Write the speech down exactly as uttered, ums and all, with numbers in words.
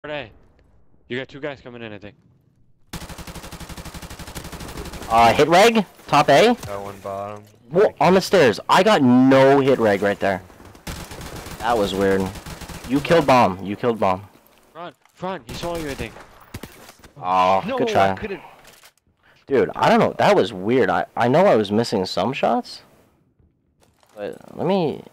A. You got two guys coming in, I think. Uh, hit reg? Top A? Got one bottom. Whoa, on the stairs. I got no hit reg right there. That was weird. You killed bomb. You killed bomb. Front, front. He saw you, I think. Oh, No, good try. I couldn't. Dude, I don't know. That was weird. I, I know I was missing some shots. But let me...